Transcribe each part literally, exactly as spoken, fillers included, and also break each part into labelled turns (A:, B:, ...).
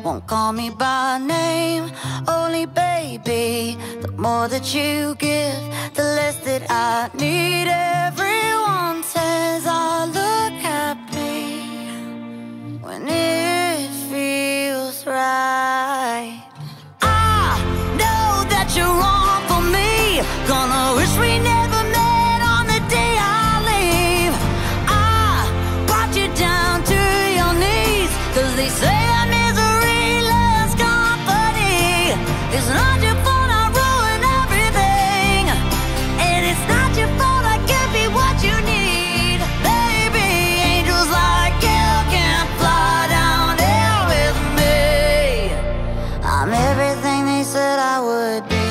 A: Won't call me by name, only baby. The more that you give, the less that I need. Everyone says I look happy when it feels right. I know that you're wrong for me. Gonna wish we never met on the day I leave. I brought you down to your knees, 'cause they say our misery loves company. It's not your fault I ruin everything, and it's not your fault I can't be what you need. Baby, angels like you can fly down here with me. I'm everything they said I would be.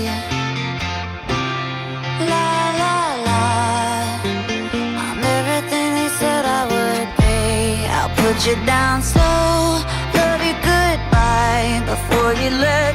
A: La la la, I'm everything they said I would be. I'll put you down slow, love you goodbye before you leave.